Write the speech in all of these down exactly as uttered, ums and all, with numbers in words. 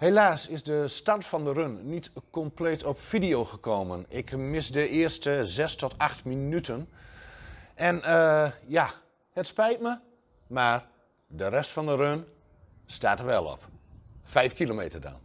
Helaas is de start van de run niet compleet op video gekomen. Ik mis de eerste zes tot acht minuten. En uh, ja, het spijt me, maar de rest van de run staat er wel op. Vijf kilometer dan.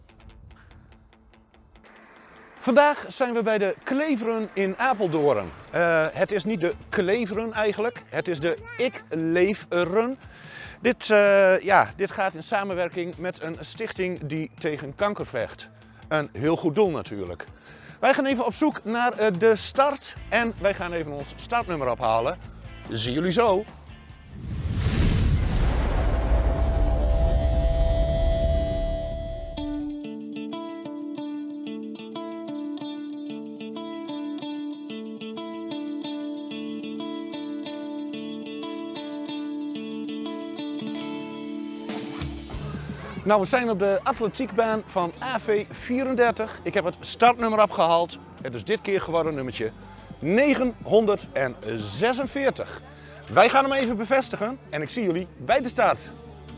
Vandaag zijn we bij de Kleefrun in Apeldoorn. Uh, het is niet de Kleefrun eigenlijk, het is de Ik Leef Run. Dit, uh, ja, dit gaat in samenwerking met een stichting die tegen kanker vecht. Een heel goed doel natuurlijk. Wij gaan even op zoek naar uh, de start en wij gaan even ons startnummer ophalen. Zien jullie zo. Nou, we zijn op de atletiekbaan van A V vierendertig. Ik heb het startnummer opgehaald. Het is dit keer geworden nummertje negenhonderdzesenveertig. Wij gaan hem even bevestigen en ik zie jullie bij de start.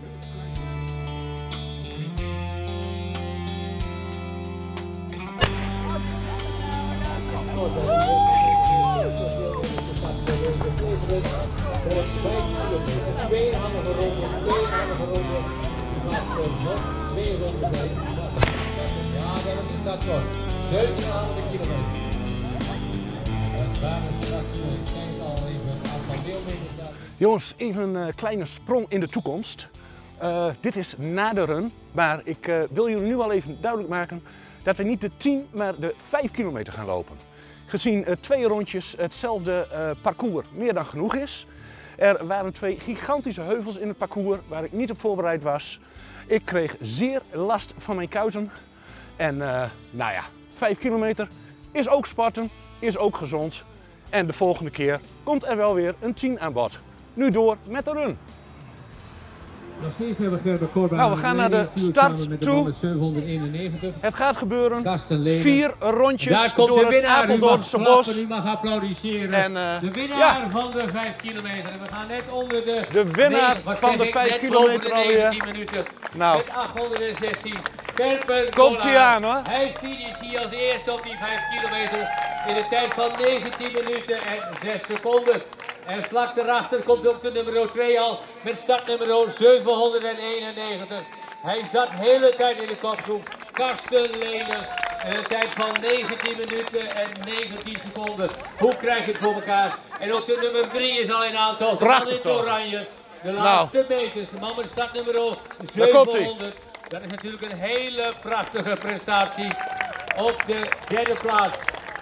Ja, dat is dat zo. zevenenhonderd kilometer. En daar is straks, ik denk al even een aantal deelnemers. Jongens, even een kleine sprong in de toekomst. Uh, dit is na de run, maar ik uh, wil jullie nu al even duidelijk maken dat we niet de tien, maar de vijf kilometer gaan lopen. Gezien uh, twee rondjes hetzelfde uh, parcours meer dan genoeg is. Er waren twee gigantische heuvels in het parcours waar ik niet op voorbereid was. Ik kreeg zeer last van mijn kuiten. En uh, nou ja, vijf kilometer is ook sporten, is ook gezond. En de volgende keer komt er wel weer een tien aan bod. Nu door met de run. Nog steeds hebben we Gerber Corbijn. Nou, we gaan naar de start toe. zevenhonderdeenennegentig. Het gaat gebeuren. Vier rondjes daar komt door de winnaar. het Apeldoornse bos. U mag applaudisseren. En, uh, de winnaar ja. van de vijf kilometer. En we gaan net onder de... De winnaar nee, van de ik, vijf net kilometer de alweer. negentien minuten. Nou. Met achthonderdzestien. Gerber Komt hij aan hoor. Hij finisht hier als eerste op die vijf kilometer. In de tijd van negentien minuten en zes seconden. En vlak daarachter komt ook de nummer twee al met startnummer zevenhonderdeenennegentig. Hij zat de hele tijd in de kopgroep. Karsten Lenen. En een tijd van negentien minuten en negentien seconden. Hoe krijg je het voor elkaar? En ook de nummer drie is al in aantal. De man in het oranje. De laatste nou. meters. De man met startnummer zevenhonderd. Dat is natuurlijk een hele prachtige prestatie. Op de derde plaats.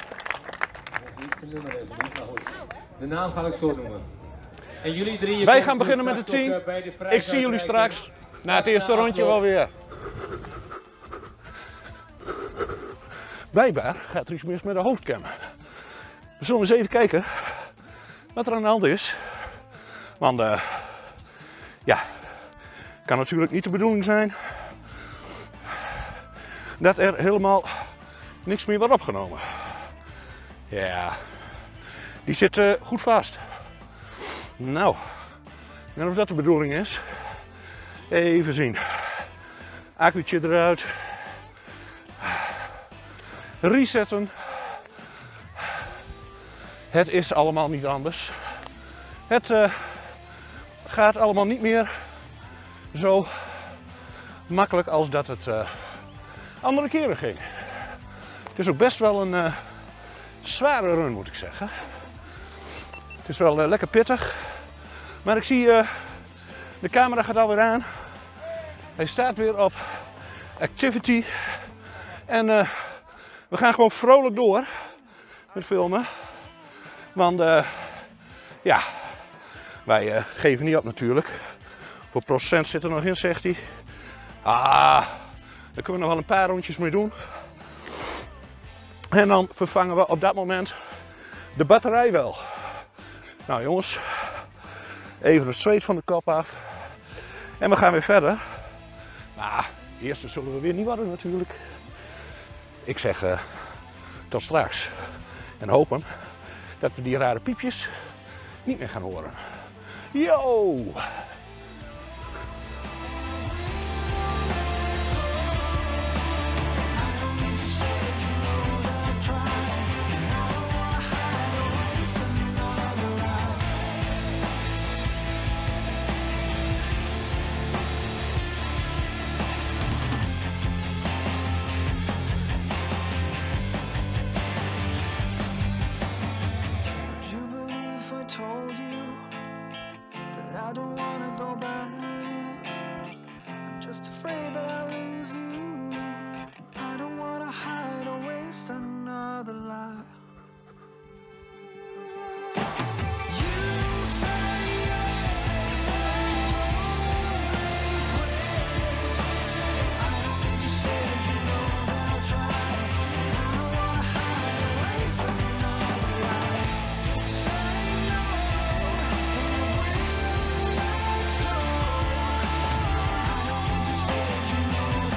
De naam ga ik zo noemen. En jullie drie. Wij gaan beginnen met de tien. Ik zie jullie straks na het eerste rondje wel weer. Blijkbaar gaat er iets mis met de hoofdcam. We zullen eens even kijken wat er aan de hand is. Want uh, ja, kan natuurlijk niet de bedoeling zijn dat er helemaal niks meer wordt opgenomen. Ja, die zit uh, goed vast. Nou, en of dat de bedoeling is, even zien. Accu'tje eruit. Resetten. Het is allemaal niet anders. Het uh, gaat allemaal niet meer zo makkelijk als dat het uh, andere keren ging. Het is ook best wel een uh, zware run, moet ik zeggen. Het is wel uh, lekker pittig. Maar ik zie uh, de camera gaat alweer aan. Hij staat weer op activity. En uh, we gaan gewoon vrolijk door met filmen. Want uh, ja, wij uh, geven niet op natuurlijk. Voor procent zit er nog in, zegt hij. Ah, daar kunnen we nog wel een paar rondjes mee doen. En dan vervangen we op dat moment de batterij wel. Nou jongens, even het zweet van de kop af. En we gaan weer verder. Nou, de eerste zullen we weer niet worden natuurlijk. Ik zeg uh, tot straks. En hopen dat we die rare piepjes niet meer gaan horen. Yo! afraid that I'll lose you. I don't wanna hide or waste another life. You know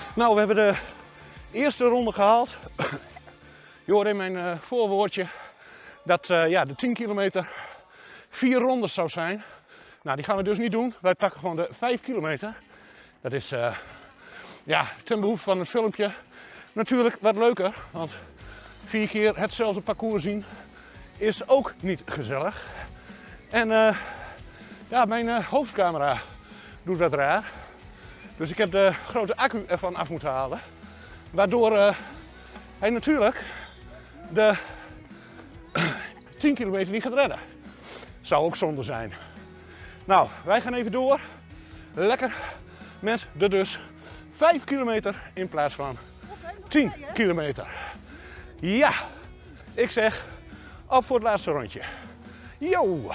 Nou, we hebben de eerste ronde gehaald. Je hoorde in mijn uh, voorwoordje dat uh, ja, de tien kilometer vier rondes zou zijn. Nou, die gaan we dus niet doen. Wij pakken gewoon de vijf kilometer. Dat is uh, ja, ten behoeve van het filmpje natuurlijk wat leuker. Want vier keer hetzelfde parcours zien is ook niet gezellig. En uh, ja, mijn uh, hoofdcamera doet wat raar. Dus ik heb de grote accu ervan af moeten halen. Waardoor uh, hij natuurlijk de tien kilometer niet gaat redden. Zou ook zonde zijn. Nou, wij gaan even door. Lekker met de dus vijf kilometer in plaats van tien kilometer. Ja, ik zeg op voor het laatste rondje. Yo!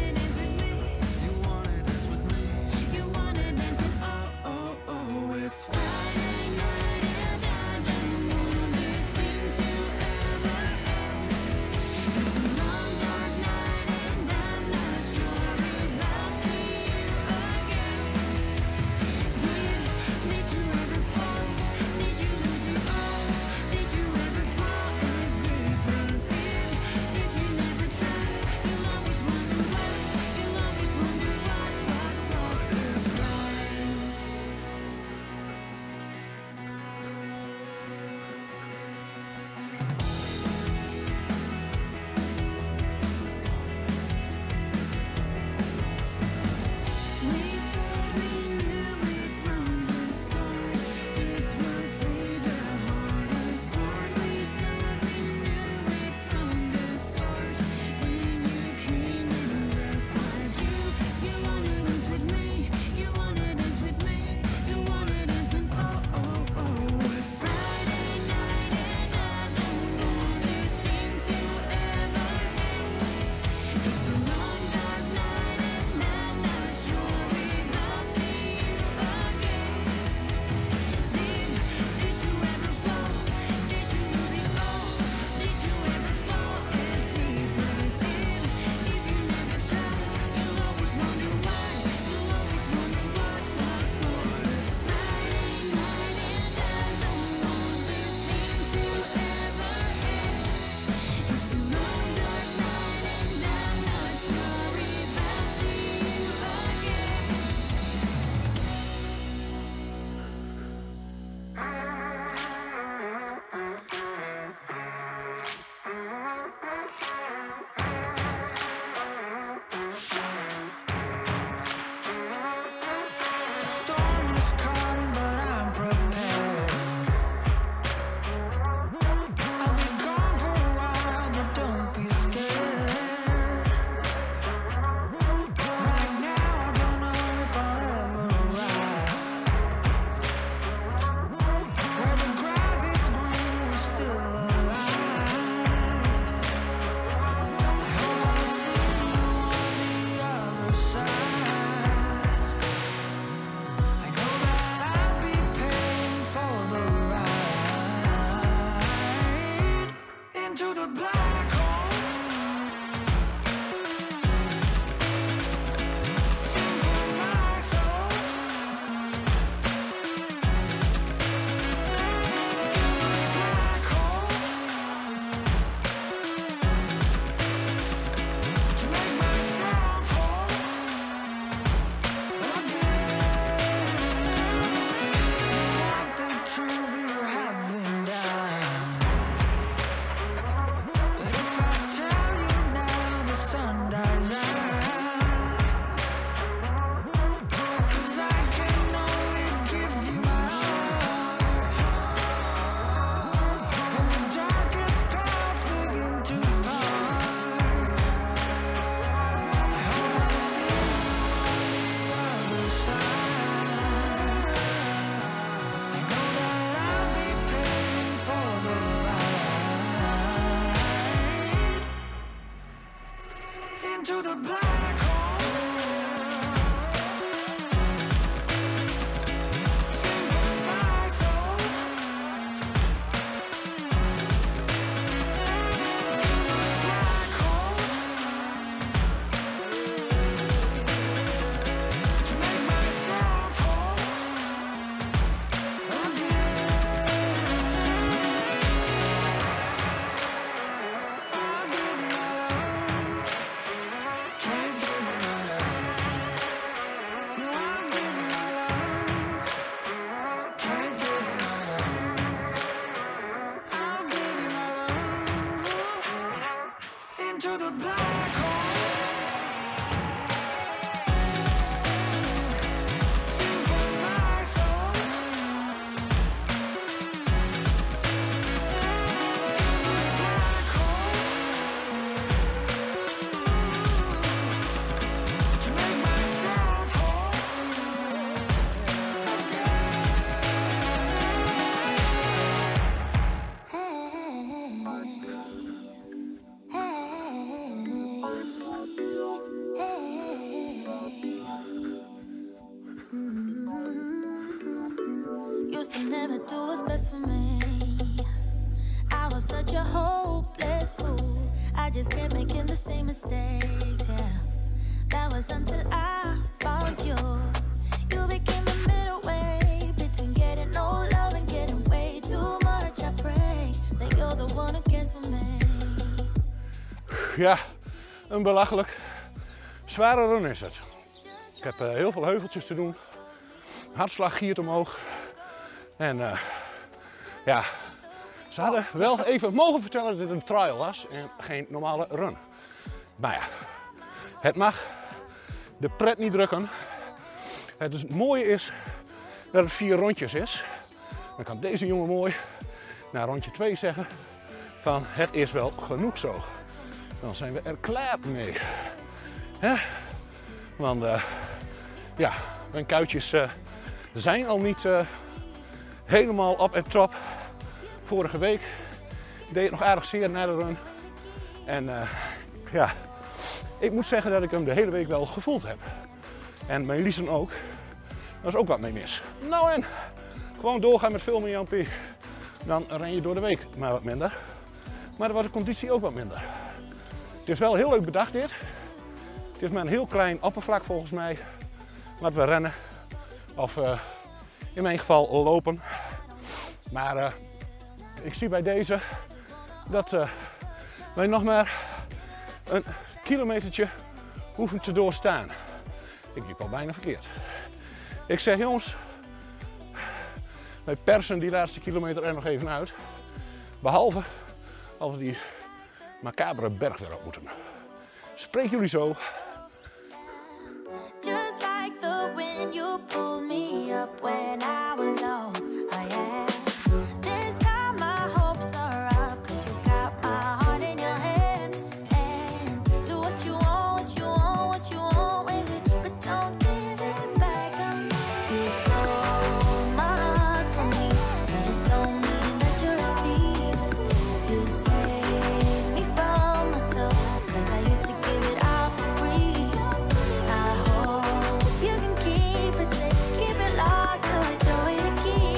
It's Used to never do what's best for me. I was such a hopeless fool. I just kept making the same mistakes, yeah. That was until I found you. You became the middle way between getting no love and getting way too much. I pray that you're the one who cares for me. Ja, een belachelijk zware run is het. Ik heb uh, heel veel heuveltjes te doen. Hartslag giert omhoog. En uh, ja, ze hadden wel even mogen vertellen dat dit een trial was en geen normale run. Maar ja, het mag de pret niet drukken. Het, is, het mooie is dat het vier rondjes is. Dan kan deze jongen mooi na rondje twee zeggen van het is wel genoeg zo. Dan zijn we er klaar mee. Hè? Want uh, ja, mijn kuitjes uh, zijn al niet uh, helemaal op en top. Vorige week deed het nog aardig zeer na de run. En uh, ja, ik moet zeggen dat ik hem de hele week wel gevoeld heb. En mijn Liesen ook. Daar is ook wat mee mis. Nou en, gewoon doorgaan met filmen, Jampie. Dan ren je door de week maar wat minder. Maar dan was de conditie ook wat minder. Het is wel heel leuk bedacht dit. Het is maar een heel klein oppervlak volgens mij. Wat we rennen. Of uh, in mijn geval lopen. Maar uh, ik zie bij deze dat uh, wij nog maar een kilometertje hoeven te doorstaan. Ik liep al bijna verkeerd. Ik zeg jongens, wij persen die laatste kilometer er nog even uit. Behalve als we die macabere berg weer op moeten. Spreek jullie zo. Just like the wind you pulled me up when I was low. Oh yeah. This time my hopes are up, 'cause you got my heart in your hand. And do what you want, what you want, what you want with it, but don't give it back on me. You stole my heart from me, but it don't mean that you're a thief. You saved me from myself, 'cause I used to give it all for free. I hope you can keep it safe, keep it locked till we throw it a key.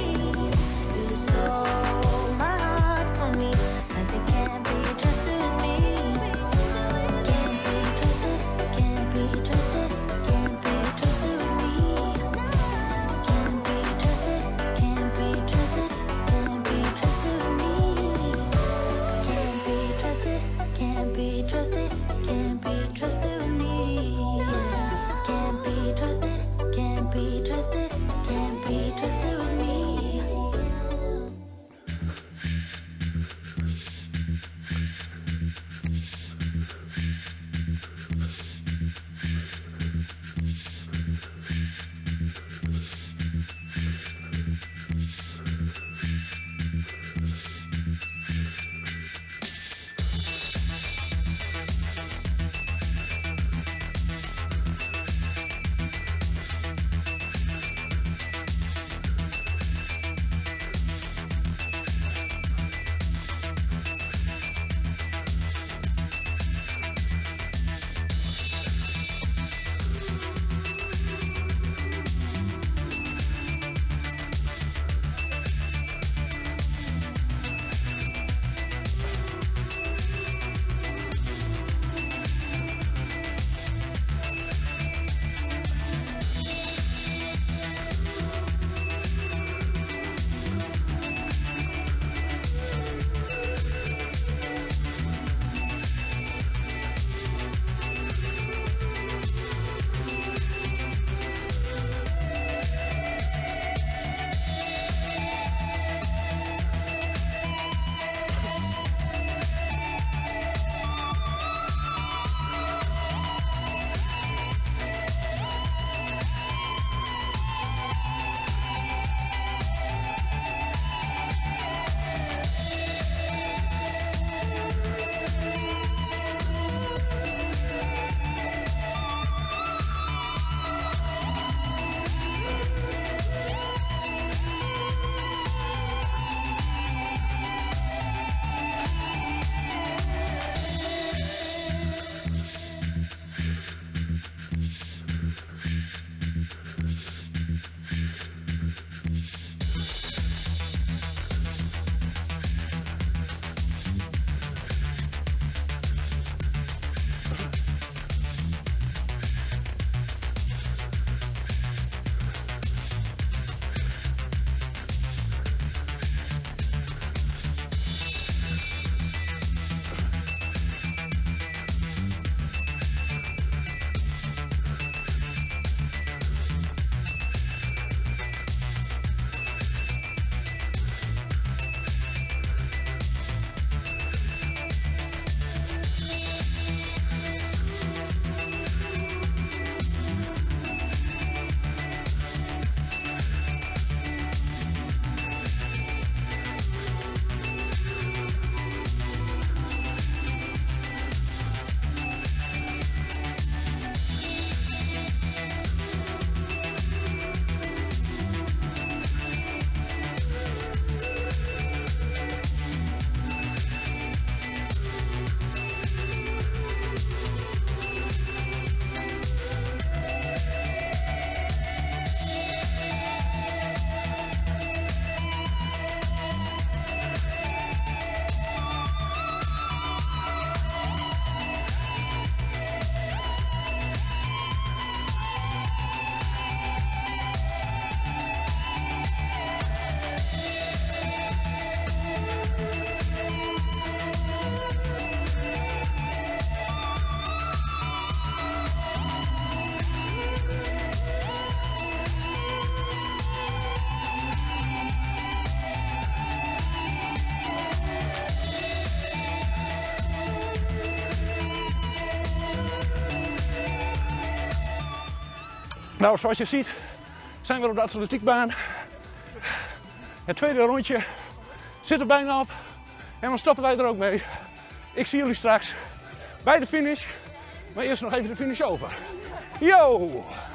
Nou, zoals je ziet zijn we op de atletiekbaan. Het tweede rondje zit er bijna op en dan stoppen wij er ook mee. Ik zie jullie straks bij de finish, maar eerst nog even de finish over. Yo!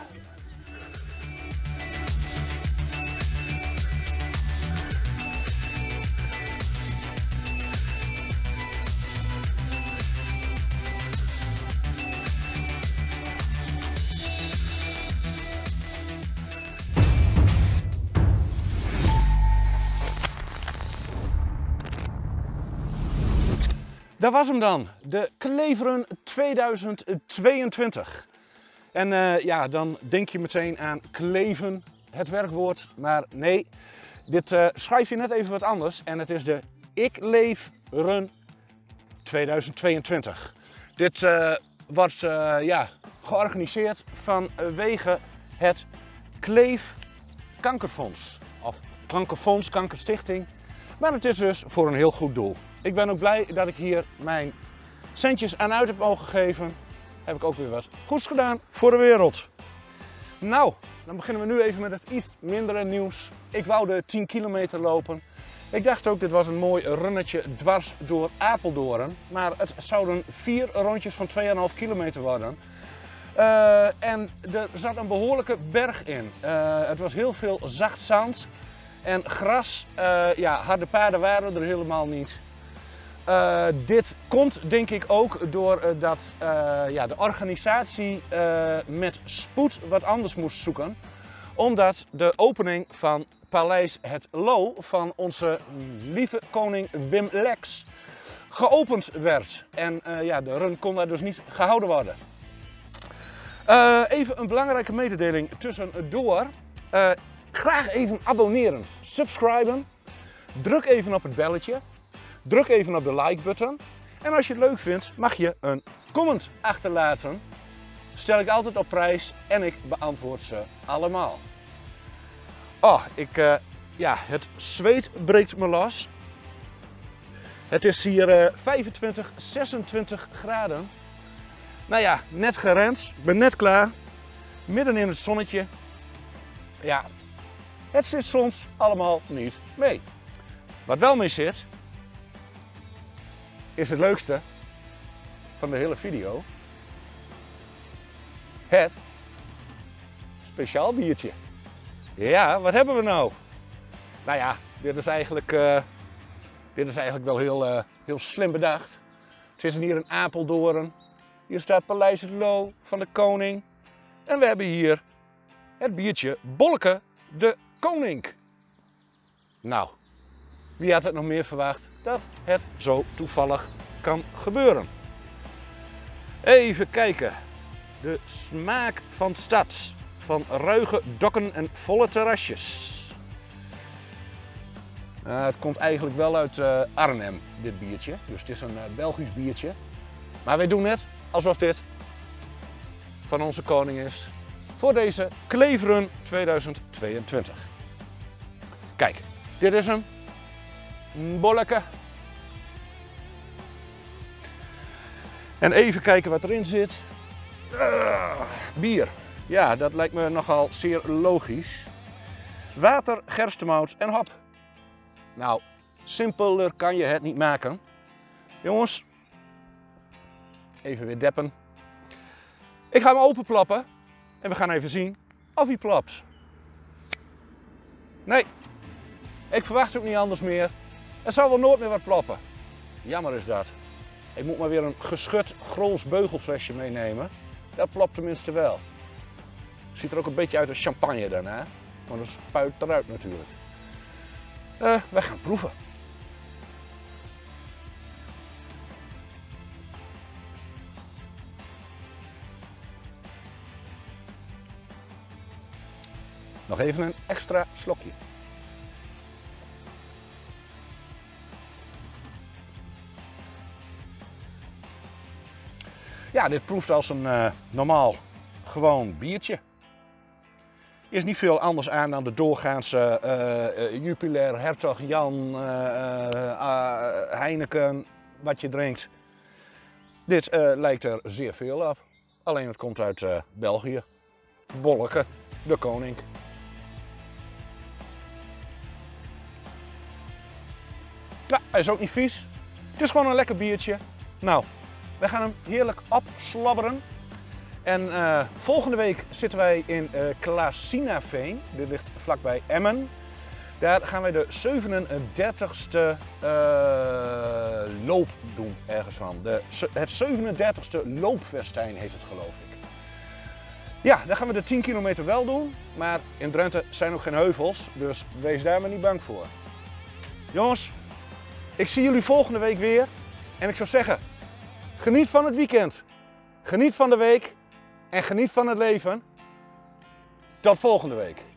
Dat was hem dan, de Kleveren tweeduizend tweeëntwintig. En uh, ja, dan denk je meteen aan kleven, het werkwoord. Maar nee, dit uh, schrijf je net even wat anders. En het is de Ik Leef Run tweeduizend tweeëntwintig. Dit uh, wordt uh, ja, georganiseerd vanwege het Kleef Kankerfonds. Of Kankerfonds, Kankerstichting. Maar het is dus voor een heel goed doel. Ik ben ook blij dat ik hier mijn centjes aan uit heb mogen geven. Heb ik ook weer wat goeds gedaan voor de wereld. Nou, dan beginnen we nu even met het iets mindere nieuws. Ik wou de tien kilometer lopen. Ik dacht ook, dit was een mooi runnetje dwars door Apeldoorn. Maar het zouden vier rondjes van twee komma vijf kilometer worden. Uh, en er zat een behoorlijke berg in. Uh, het was heel veel zacht zand en gras. Uh, ja, harde paarden waren er helemaal niet. Uh, dit komt denk ik ook doordat uh, uh, ja, de organisatie uh, met spoed wat anders moest zoeken. Omdat de opening van Paleis Het Loo van onze lieve koning Wim Lex geopend werd. En uh, ja, de run kon daar dus niet gehouden worden. Uh, even een belangrijke mededeling tussendoor. Uh, graag even abonneren, subscriben. Druk even op het belletje. Druk even op de like button. En als je het leuk vindt, mag je een comment achterlaten. Stel ik altijd op prijs en ik beantwoord ze allemaal. Oh, ik, uh, ja, het zweet breekt me los. Het is hier uh, vijfentwintig, zesentwintig graden. Nou ja, net gerend. Ik ben net klaar. Midden in het zonnetje. Ja, het zit soms allemaal niet mee. Wat wel mee zit, is het leukste van de hele video. Het speciaal biertje. Ja, wat hebben we nou? Nou ja, dit is eigenlijk, uh, dit is eigenlijk wel heel, uh, heel slim bedacht. We zitten hier in Apeldoorn. Hier staat Paleis Het Loo van de koning. En we hebben hier het biertje Bolleke de Koning. Nou, wie had het nog meer verwacht dat het zo toevallig kan gebeuren? Even kijken. De smaak van stad. Van ruige dokken en volle terrasjes. Uh, het komt eigenlijk wel uit uh, Arnhem, dit biertje. Dus het is een uh, Belgisch biertje. Maar wij doen net alsof dit van onze koning is. Voor deze Kleveren tweeduizend tweeëntwintig. Kijk, dit is hem. Een bolleke. En even kijken wat erin zit. Uh, bier. Ja, dat lijkt me nogal zeer logisch. Water, gerstemout en hop. Nou, simpeler kan je het niet maken. Jongens, even weer deppen. Ik ga hem openklappen en we gaan even zien of hij plopt. Nee, ik verwacht ook niet anders meer. Er zal wel nooit meer wat ploppen. Jammer is dat. Ik moet maar weer een geschud Grols beugelflesje meenemen. Dat plopt tenminste wel. Ziet er ook een beetje uit als champagne daarna. Maar dat spuit eruit natuurlijk. Uh, we gaan proeven. Nog even een extra slokje. Ja, dit proeft als een uh, normaal, gewoon biertje. Er is niet veel anders aan dan de doorgaanse uh, uh, Jupiler, Hertog Jan, uh, uh, Heineken, wat je drinkt. Dit uh, lijkt er zeer veel op. Alleen het komt uit uh, België. Bolleke, de koning. Ja, hij is ook niet vies. Het is gewoon een lekker biertje. Nou, wij gaan hem heerlijk opslabberen. En uh, volgende week zitten wij in uh, Klasinaveen. Dit ligt vlakbij Emmen. Daar gaan wij de zevenendertigste uh, loop doen ergens van. De, het zevenendertigste loopfestijn heet het, geloof ik. Ja, dan gaan we de tien kilometer wel doen. Maar in Drenthe zijn ook geen heuvels, dus wees daar maar niet bang voor. Jongens, ik zie jullie volgende week weer. En ik zou zeggen, geniet van het weekend. Geniet van de week. En geniet van het leven. Tot volgende week.